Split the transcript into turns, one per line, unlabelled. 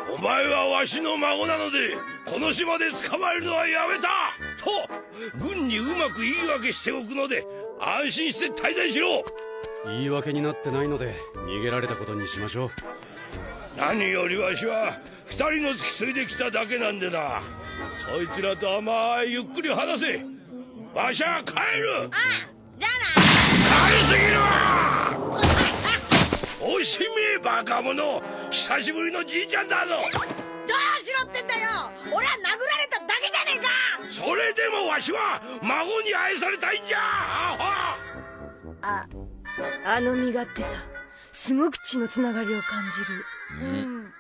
お前はわしの孫なのでこの島で捕まえるのはやめたと軍にうまく言い訳しておくので安心して滞在しろ。
言い訳になってないので逃げられたことにしましょう。
何よりわしは二人の付き添いで来ただけなんでな。そいつらと甘いゆっくり話せ。わしは帰る。
ああ、じゃあな。
帰りすぎるわおしめバカ者、久しぶりのじいちゃんだぞ。
どうしろってんだよ。俺は殴られただけじゃねえか。
それでもわしは孫に愛されたいんじゃ。
あの身勝手さ、すごく血のつながりを感じる。